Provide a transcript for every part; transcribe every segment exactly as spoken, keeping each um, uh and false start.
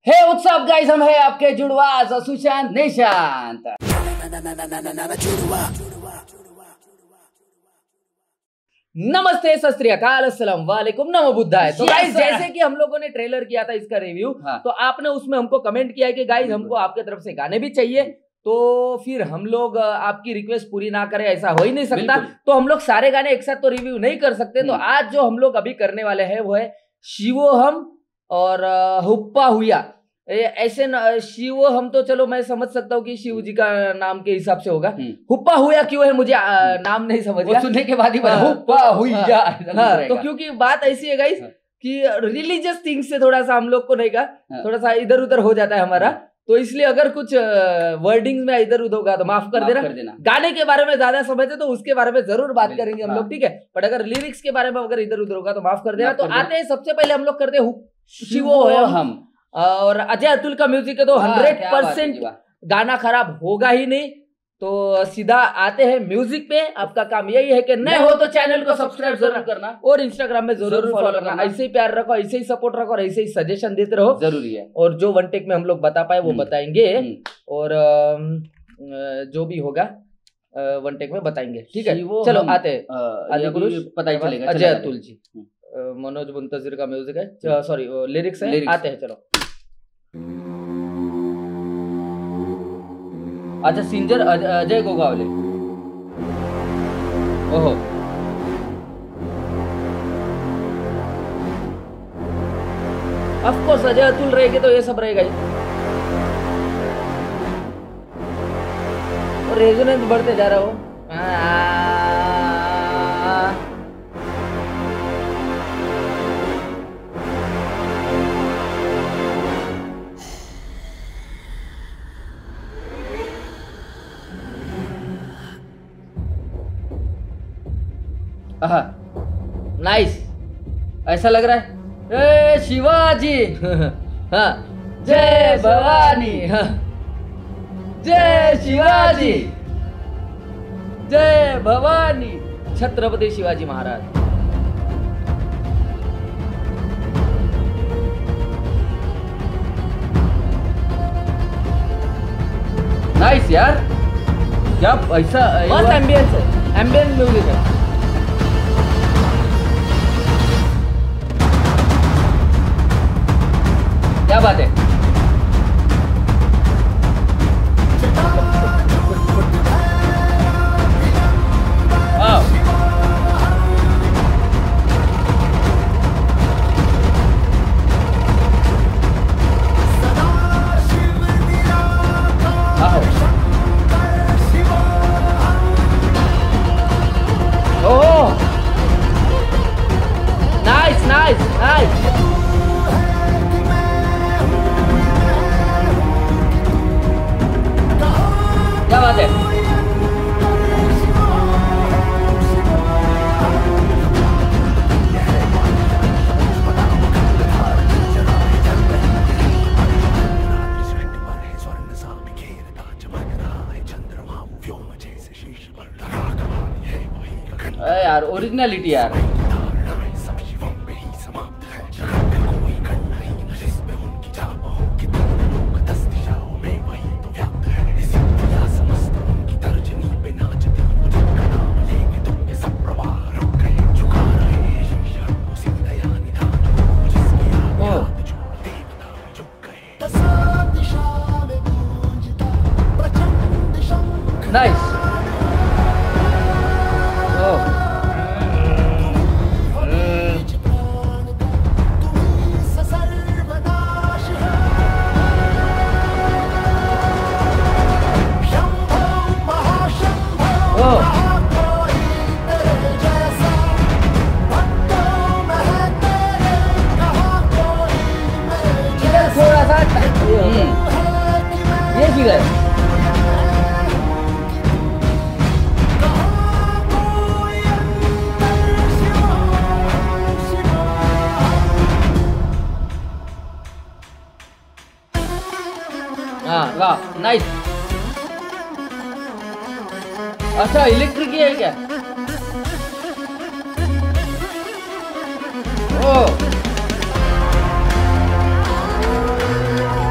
हे उत्सव गाइस, हम है आपके जुड़वा सुशांत निशांत। नमस्ते, सत श्री अकाल, अस्सलाम वालेकुम, नमो बुद्धाय। तो गाइस, जैसे कि हम लोगों ने ट्रेलर किया था इसका रिव्यू, हाँ। तो आपने उसमें हमको कमेंट किया है कि गाइस हमको आपके तरफ से गाने भी चाहिए, तो फिर हम लोग आपकी रिक्वेस्ट पूरी ना करें ऐसा हो ही नहीं सकता। तो हम लोग सारे गाने एक साथ तो रिव्यू नहीं कर सकते। तो आज जो हम लोग अभी करने वाले हैं वो है शिवोहम और हुप्पा हुया। ऐसे शिवो हम तो चलो मैं समझ सकता हूँ कि शिव जी का नाम के हिसाब से होगा। हुप्पा हुआ क्यों है मुझे आ, नाम नहीं समझ गया, सुनने के बाद ही पता हुप्पा हुआ। हाँ, तो क्योंकि बात ऐसी है गाइस कि रिलीजियस थिंग्स से थोड़ा सा हम लोग को नहीं का थोड़ा सा इधर उधर हो जाता है हमारा, तो इसलिए अगर कुछ वर्डिंग में इधर उधर होगा तो माफ कर देना। कर देना। गाने के बारे में ज्यादा समझते तो उसके बारे में जरूर बात करेंगे हम लोग, ठीक है। बट अगर लिरिक्स के बारे में अगर इधर उधर होगा तो माफ कर देना। तो आते हैं, सबसे पहले हम लोग करते हैं शिवोहम, और अजय अतुल का म्यूजिक है तो हंड्रेड परसेंट गाना खराब होगा ही नहीं। तो सीधा आते हैं म्यूजिक पे। आपका काम यही है कि नए हो तो चैनल को सब्सक्राइब जरूर करना और इंस्टाग्राम में जरूर फॉलो करना। ऐसे ही प्यार रखो, ऐसे ही सपोर्ट रखो और ऐसे ही सजेशन देते रहो, जरूरी है। और जो वन टेक में हम लोग बता पाए वो बताएंगे, और जो भी होगा वन टेक में बताएंगे, ठीक है। चलो आते हैं, पता ही चलेगा। अजय अतुल जी, मनोज मुंतजिर का म्यूजिक है, सॉरी लिरिक्स है। आते हैं, चलो। अच्छा, सिंगर अजय गोगावले। ओहो, ऑफ कोर्स अजय अतुल रहेगी तो ये सब रहेगा ही। और रेजोनेंस बढ़ते जा रहा हो। नाइस, ऐसा लग रहा है। ए शिवाजी, हाँ, जय भवानी, हाँ, जय शिवाजी, जय भवानी, छत्रपति शिवाजी महाराज। नाइस यार, क्या ऐसा मस्त एम्बियंस है, एम्बियंस म्यूजिक है। क्या बात है। Oh, nice nice nice. क्या बात है। यार ओरिजिनलिटी यार। नाइस। थोड़ा सा ये फिगर हाँ, वाह नाइस। अच्छा, इलेक्ट्रिक ही है क्या? ओ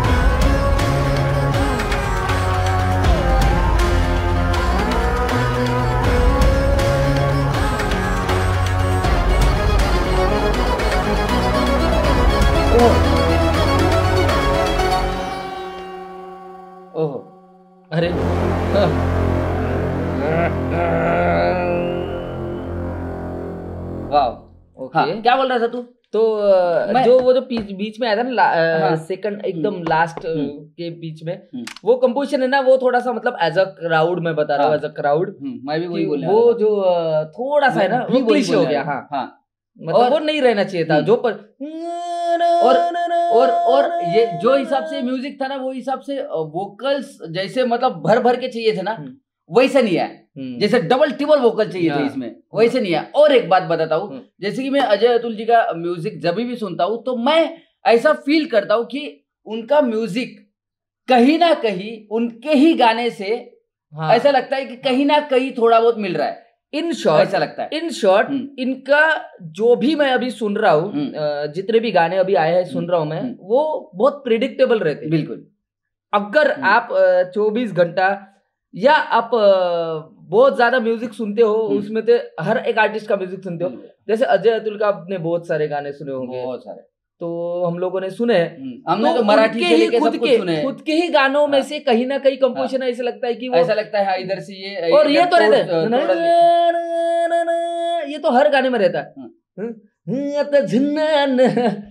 अरे वाह, ओके हाँ, क्या बोल रहा था तू? तो अ, मैं- जो वो जो बीच बीच में आया था ना हाँ। सेकंड एकदम लास्ट के बीच में हम्म। वो कंपोजिशन है ना, वो थोड़ा सा मतलब एज अ क्राउड मैं बता रहा हूँ, हाँ। एज अ क्राउड हम्म, मैं भी वही बोलने वो वाला था। जो अ, थोड़ा सा है ना मैं भी वो वही क्लिशे हो बोलने गया। वाला हाँ था। हाँ, मतलब और- वो नहीं रहना चाहिए था हम्म। जो पर और और और ये जो हिसाब से म्यूजिक था ना, वो हिसाब से वोकल्स जैसे मतलब भर भर के चाहिए थे ना, हम्म। वैसे नहीं है। हम्म। जैसे डबल ट्रिपल वोकल चाहिए थे हाँ। इसमें, वैसे नहीं है। और एक बात बताता हूँ, हम्म। जैसे कि मैं अजय अतुल जी का म्यूजिक जब भी सुनता हूँ तो मैं ऐसा फील करता हूँ कि उनका म्यूजिक कहीं ना कहीं उनके ही गाने से हाँ। ऐसा लगता है कि कहीं ना कहीं थोड़ा बहुत मिल रहा है, इन शॉर्ट ऐसा लगता है। In short hmm. इनका जो भी मैं अभी सुन रहा हूँ, हम्म। अ, जितने भी गाने अभी आए हैं सुन रहा हूँ मैं, हम्म। वो बहुत प्रिडिक्टेबल रहते हैं। बिल्कुल। अगर हम्म। आप चौबीस घंटा या आप अ, बहुत ज्यादा म्यूजिक सुनते हो, हम्म। उसमें से हर एक आर्टिस्ट का म्यूजिक सुनते हो, जैसे अजय अतुल का आपने बहुत सारे गाने सुने होंगे, बहुत सारे तो हम लोगों ने सुने हैं। हम्म, हमने तो तो मराठी उनके से ही लेके खुद सब कुछ के सुने हैं। खुद के ही गानों में हाँ। से कहीं ना कहीं कंपोजिशन ऐसा लगता है कि वो ऐसा लगता है हाँ, इधर से ये और ये इधर तो रहता तोड़- है तोड़ लिया। ये तो हर गाने में रहता है। आता झन्ना न,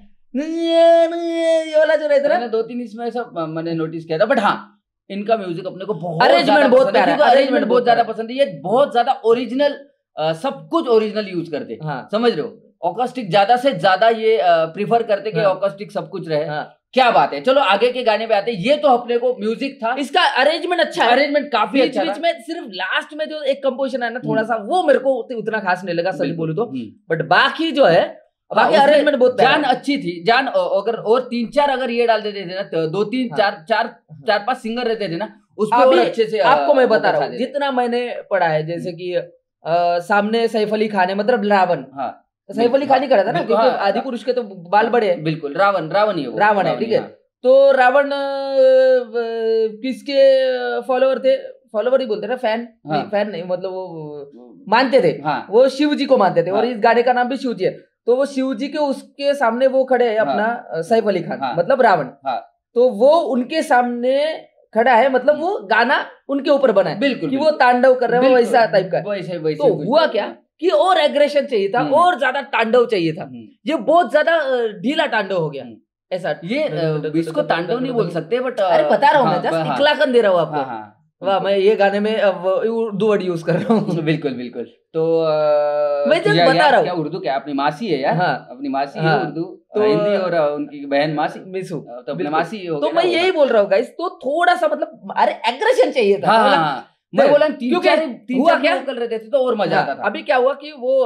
ये वाला जो रहता है मैंने ना, दो तीन इसमें ऐसा अ, मैंने नोटिस किया था, बट हाँ इनका म्यूजिक अपने को बहुत Arrangement ज्यादा बहुत पसंद है, प्यारा है, क्योंकि arrangement अरेंजमेंट बहुत बहुत ज्यादा प्यारा पसंद है। ये बहुत ज्यादा ओरिजिनल, सब कुछ ओरिजिनल यूज करते हैं, हाँ। समझ रहे हो? ऑकस्टिक ज्यादा से ज्यादा ये प्रीफर करते कि हाँ। ऑकस्टिक सब कुछ रहे। हाँ। क्या बात है, चलो आगे के गाने पे आते हैं। ये तो अपने को म्यूजिक था, इसका अरेंजमेंट अच्छा है, अरेंजमेंट काफी बीच अच्छा बीच था। में सिर्फ लास्ट में जो एक कंपोजिशन है ना, थोड़ा हम्म। सा वो मेरे को उत- उतना खास नहीं लगा, सच बिल्कुल। बोलूं तो। हम्म। बट बाकी जो है, हाँ, बाकी उसमें अरेंजमेंट बहुत प्यारा जान है। अच्छी थी। जान अ, अगर और तीन चार अगर ये डाल देते थे ना, तो दो तीन हाँ। चार चार चार पांच सिंगर रहते थे ना, उसमें और अभी अच्छे से अ, आपको मैं बता vocals रहा हूँ, आते थे। जितना मैंने पढ़ा है, जैसे कि अ, सामने सैफ अली खान है, मतलब रावण, हाँ, सैफ अली खान ही करा था ना, बिल्कुल, क्योंकि हाँ, आदि पुरुष के तो बाल बड़े हैं। बिल्कुल रावण रावण ही है वो, रावण है, ठीक है। हाँ। तो रावण अ, अ, किसके फॉलोवर थे, फॉलोवर ही बोलते हैं ना, फैन हाँ। नहीं, फैन नहीं, मतलब वो मानते थे, हाँ। वो शिव जी को मानते थे, और हाँ। इस गाने का नाम भी शिव जी है। तो वो शिव जी के उसके सामने वो खड़े हैं अपना अ, सैफ अली खान, हाँ। मतलब रावण। हाँ। तो वो उनके सामने खड़ा है, मतलब वो गाना उनके ऊपर बना है, बिल्कुल कि वो बिल्कुल। तांडव कर रहे हैं, वो बिल्कुल, वैसा टाइप का है। वैसे वैसे तो कुछ हुआ तो- क्या कि और एग्रेशन चाहिए था, हम्म। और ज्यादा तांडव चाहिए था। हम्म। ये बहुत ज्यादा अ, ढीला तांडव हो गया, हम्म। ऐसा। ये अ, इसको तांडव नहीं बोल सकते, बट अरे बता रहा हूँ मैं, जस्ट इकलाकन दे रहा हूँ हाँ आपको। हाँ, वाह, मैं ये गाने में अब उर्दू वर्ड यूज कर रहा हूँ। बिल्कुल बिल्कुल। तो अ, मैं just या- बता यार, रहा हूँ। क्या उर्दू, क्या अपनी मासी है यार? हाँ। अपनी मासी है हाँ। उर्दू, तो- हिंदी, और अ, उनकी बहन मासी, मिसू, तो अपने बिल्कुल। मासी हो तो गया मैं ना वो। यही बोल रहा हूँ गाइस, तो थोड़ा सा मतलब अरे एग्रेशन चाहिए था, हाँ, मतलब हाँ, हाँ। मैं बोला तीन क्योंकि चार तीन हुआ चार क्या? वोकल रहते थे तो और मजा आता था। अभी क्या हुआ कि वो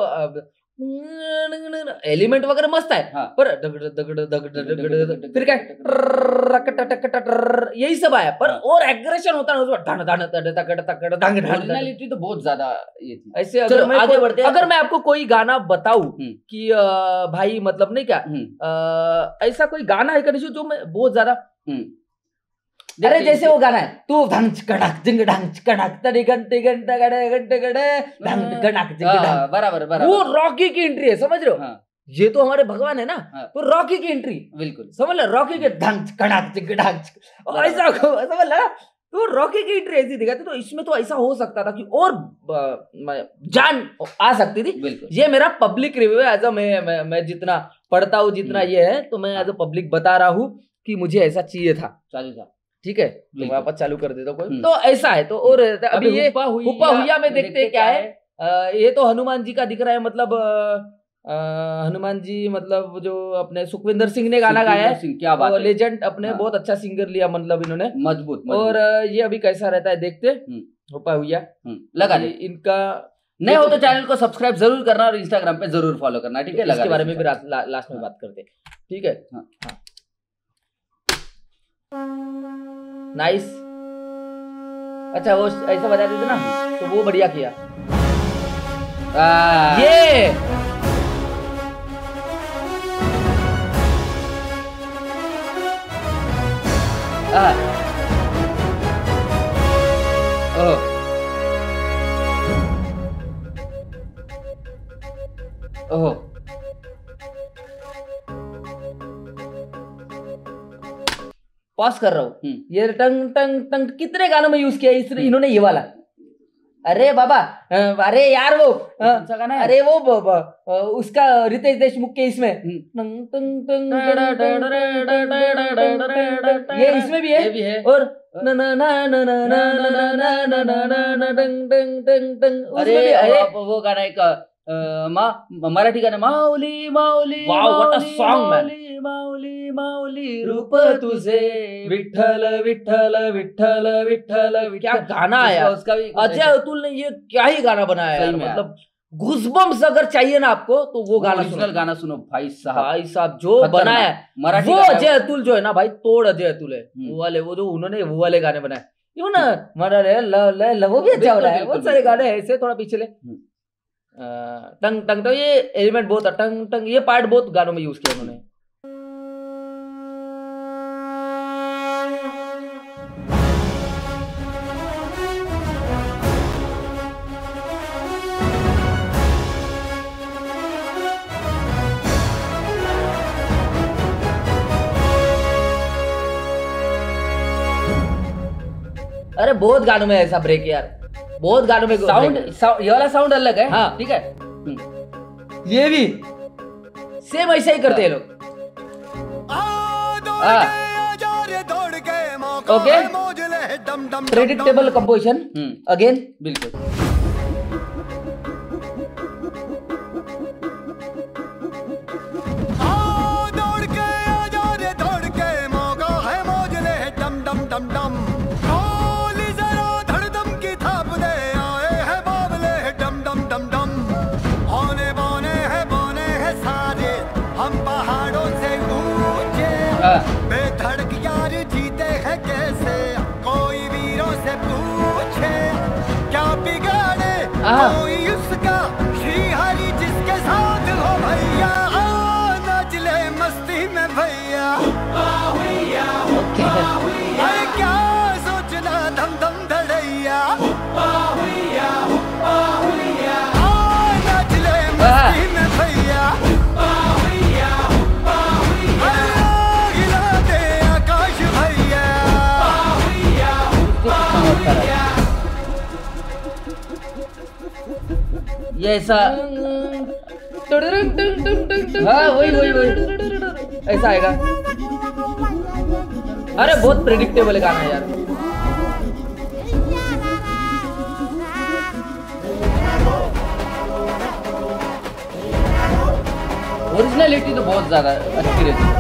एलिमेंट वगैरह मस्त है, हाँ। पर दगड़ दगड़ दगड़ दगड़ फिर क्या टक टक टक टक यही सब आया, पर हाँ। और एग्रेशन होता है उसमें, धन धन तड़ तकड़ तकड़ धन धन। ओरिजिनलिटी तो बहुत ज्यादा ये थी। ऐसे अगर चलो, मैं आगे कोई- बढ़ते हैं। अगर मैं आपको कोई गाना बताऊं हम्म। कि अ, भाई मतलब नहीं क्या, हम्म, अ, ऐसा कोई गाना है कनिशु जो मैं बहुत ज्यादा, हम्म। अरे देखते जैसे हैं- वो गाना है, तू धन कड़क जिंग ढंग कड़क तड़ी घंटे घंटे गड़े घंटे गड़े ढंग कड़क जिंग हाँ, ढंग, बराबर वो बराबर। रॉकी की एंट्री है, समझ रहे हो? हाँ, ये तो हमारे भगवान है ना, हाँ। तो रॉकी की एंट्री बिल्कुल। समझ लो, रॉकी के ढंग कड़क जिंग ढंग, बराबर। ऐसा समझ ला, तो रॉकी की एंट्री ऐसी दिखाती, तो इसमें तो ऐसा हो सकता था कि और अ, मैं- जान आ सकती थी। बिल्कुल। ये मेरा पब्लिक रिव्यू है, एज अ मैं, मैं मैं जितना पढ़ता हूँ, जितना हम्म। ये है, तो मैं एज अ पब्लिक बता रहा हूँ कि मुझे ऐसा चाहिए था। चालू था। ठीक है, तो बिल्कुल। वापस चालू कर देता कोई, हम्म। तो ऐसा है। तो और अभी ये हुप्पा हुई हुप्पा हुइया में देखते हैं क्या है। अ, ये तो हनुमान जी का दिख रहा है, मतलब अ, अ, हनुमान जी, मतलब जो अपने सुखविंदर सिंह ने गाना गाया है, सिंह, क्या बात है। लेजेंड अपने, हाँ। बहुत अच्छा सिंगर लिया मतलब इन्होंने। मजबूत, मजबूत। और अ, ये अभी कैसा रहता है देखते हम्म। हुप्पा हुइया। हम्म, लगा दे। इनका नए हो तो चैनल को सब्सक्राइब जरूर करना और इंस्टाग्राम पे जरूर फॉलो करना, ठीक है? लगा इसके दे बारे में भी इसमें। ला- ला- लास्ट में बात करते हैं, ठीक है? हाँ। हाँ। नाइस। अच्छा, वो ऐसा बता देते ना, तो वो बढ़िया किया। आ, ये आ, ओह, ओह, पॉज कर रहा हूँ, ये टंग टंग टंग कितने गानों में यूज किया इस इन्होंने ये वाला। अरे बाबा, अरे यार वो गाना है, अरे वो ब, ब, उसका रितेश देशमुख के इसमें टंग टंग टंग ये इसमें भी है, ये भी है। और ना ना ना ना ना ना ना ना ना ना ना ना टंग टंग टंग टंग, अरे अरे वो गाना एक मराठी गाना, Mauli Mauli, wow what a song man, Mauli Mauli रूप तुझे, विठ्ठल विठ्ठल विठ्ठल विठ्ठल, क्या गाना आया उसका भी। अजय अतुल ने ये क्या ही गाना बनाया है, मतलब गूज़बम्स अगर चाहिए ना आपको तो वो गाना सुनो, गाना सुनो भाई साहब, भाई साहब जो बनाया मराठी वो अजय अतुल जो है ना भाई, तोड़ अजय अतुल है वो वाले, वो जो उन्होंने वो वाले गाने बनाए, यूं ना मरा रे ल ल वो भी अच्छा हो रहा है, बहुत सारे गाने ऐसे। थोड़ा पीछे ले, टंग टंग, तो ये एलिमेंट बहुत टंग टंग, ये पार्ट बहुत गानों में यूज किया उन्होंने। अरे बहुत गानों में ऐसा ब्रेक यार, बहुत गानों में साउंड, ये वाला साउंड अलग है, हाँ ठीक है, ये भी सेम ऐसा ही करते हैं लोग। ओके, प्रेडिक्टेबल कंपोजिशन अगेन, बिल्कुल। बेधड़क यार जीते हैं कैसे, कोई वीरों से पूछे, क्या बिगाड़े कोई उसका, श्री हरि जिसके साथ हो भैया, नाचले मस्ती में भैया, अरे क्या सोचना धम धम धड़ैया, नाचले मस्ती में भैया, ये ऐसा, हाँ वही वही वही ऐसा आएगा। अरे बहुत प्रेडिक्टेबल गाना है यार। ओरिजिनलिटी तो बहुत ज्यादा अच्छी रहती है।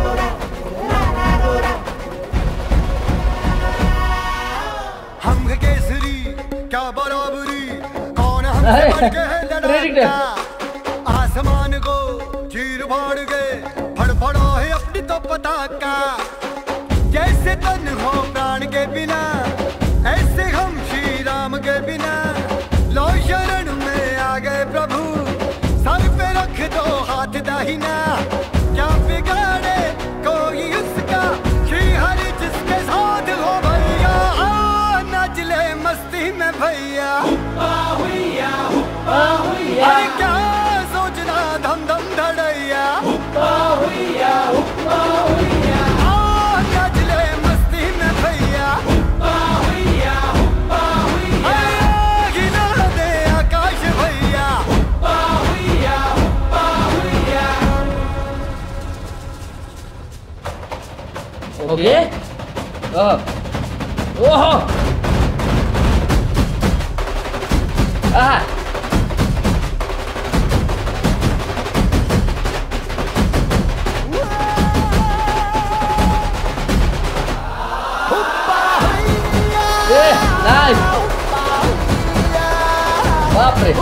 हम केसरी क्या बराबरी, कौन हमसे बढ़ के है लड़ाका, आसमान को चीर फाड़ गए, फड़फड़ा है अपनी तो पताका, जैसे तन हो प्राण के बिना, ऐसे हम श्री राम के बिना, लो शरण में आ गए प्रभु, सर पे रख दो हाथ दाहिना, क्या बिगाड़े कोई उसका, श्री हरि जिसके साथ हो भैया, नाचले मस्ती में भैया, अरे क्या सोचना धम धम धड़ैया, नाचले मस्ती में भैया, अरे गिरा दे आकाश भैया, ओके, ओहो, आहा, नाइस, बाप रे,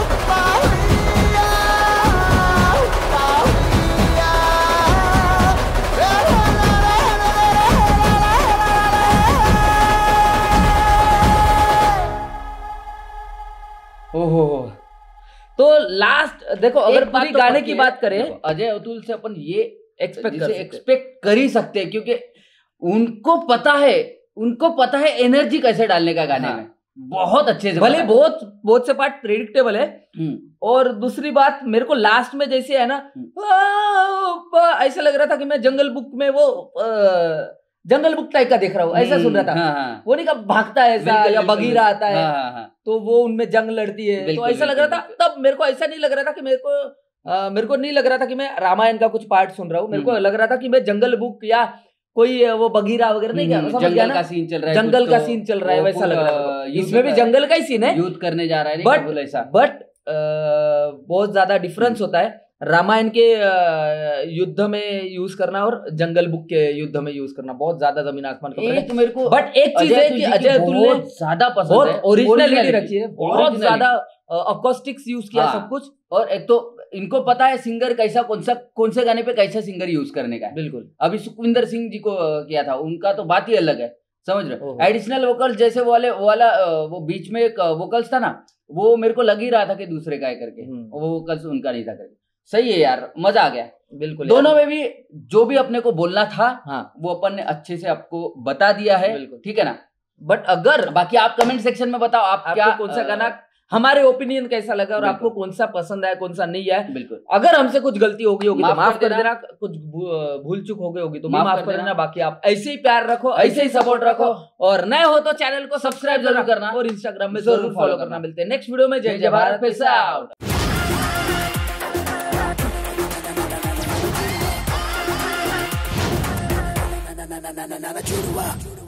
ओहो। तो लास्ट देखो, अगर पूरी तो गाने की बात करें, अजय अतुल से अपन ये एक्सपेक्ट कर एक्सपेक्ट कर ही सकते हैं, क्योंकि उनको पता है, उनको पता है एनर्जी कैसे डालने का गाने हाँ। में बहुत अच्छे से, भले बहुत बहुत से पार्ट प्रेडिक्टेबल है, और दूसरी बात मेरे को लास्ट में जैसे है ना, ऐसा लग रहा था कि मैं जंगल बुक में वो जंगल बुक टाइप का देख रहा हूँ, ऐसा सुन रहा था। हाँ, हाँ। वो नहीं कब भागता है ऐसा या बगीरा आता है, हाँ, हाँ, तो वो उनमें जंग लड़ती है, तो ऐसा लग रहा था। तब मेरे को ऐसा नहीं लग रहा था कि मेरे को आ, मेरे को नहीं लग रहा था कि मैं रामायण का कुछ पार्ट सुन रहा हूँ। मेरे को लग रहा था कि मैं जंगल बुक या कोई वो बगीरा वगैरह नहीं, क्या जंगल का सीन चल रहा है, जंगल का सीन चल रहा है वैसा लग रहा है। इसमें भी जंगल का ही सीन है, युद्ध करने जा रहा है, बट ऐसा बट बहुत ज्यादा डिफरेंस होता है रामायण के युद्ध में यूज करना और जंगल बुक के युद्ध में यूज करना, बहुत ज्यादा जमीन आसमान का फर्क है। मेरे को बट एक चीज है कि अजय अतुल ने ज्यादा पसंद है, बहुत ओरिजिनलिटी रखी है, बहुत ज्यादा अकॉस्टिक्स यूज किया सब कुछ। और एक तो इनको पता है सिंगर कैसा, कौन सा कौन से गाने पे कैसा सिंगर यूज करने का है। बिल्कुल, अभी सुखविंदर सिंह जी को किया था, उनका तो बात ही अलग है, समझ रहे। एडिशनल वोकल्स जैसे वो वाले वो वाला वो बीच में एक वोकल्स था ना, वो मेरे को लग ही रहा था कि दूसरे का है करके, वो वोकल्स उनका नहीं था करके। सही है यार, मजा आ गया। बिल्कुल, दोनों में भी जो भी अपने को बोलना था, हाँ, वो अपन ने अच्छे से आपको बता दिया है, ठीक है ना। बट अगर बाकी आप कमेंट सेक्शन में बताओ आप क्या कौन सा गाना, हमारे ओपिनियन कैसा लगा और आपको कौन सा पसंद है कौन सा नहीं है। बिल्कुल, अगर हमसे कुछ गलती होगी होगी तो माफ कर देना, कुछ भूल चूक हो गई होगी तो माफ कर देना। बाकी आप ऐसे ही प्यार रखो, ऐसे ही सपोर्ट रखो, और नए हो तो चैनल को सब्सक्राइब जरूर करना और इंस्टाग्राम में जरूर फॉलो करना। मिलते हैं नेक्स्ट वीडियो में। जय जय भारत, पीस आउट।